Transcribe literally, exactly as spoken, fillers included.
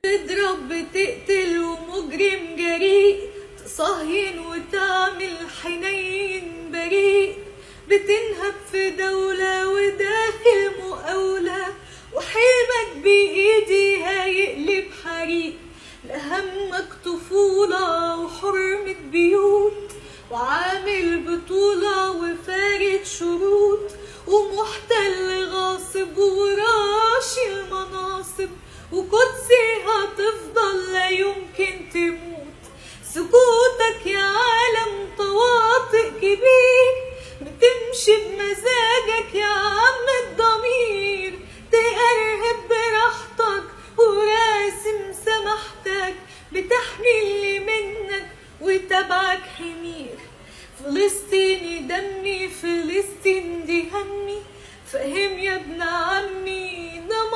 تضرب بتقتل ومجرم جريء، تصهين وتعمل حنين بريء، بتنهب في دولة وداخل مقاولة، وحلمك بإيدي هيقلب حريق. لهمك طفولة وحرمة بيوت، وعامل بطولة وفارد شروط، ومحتل غاصب وراشي المناصب، وقدسي هتفضل لا يمكن تموت. سكوتك يا عالم طواطئ كبير، بتمشي بمزاجك يا عم الضمير، تقرب براحتك وراسم سماحتك، بتحمي اللي منك وتبعك حمير. فلسطيني دمي، فلسطين دي همي، فهم يا ابن عمي.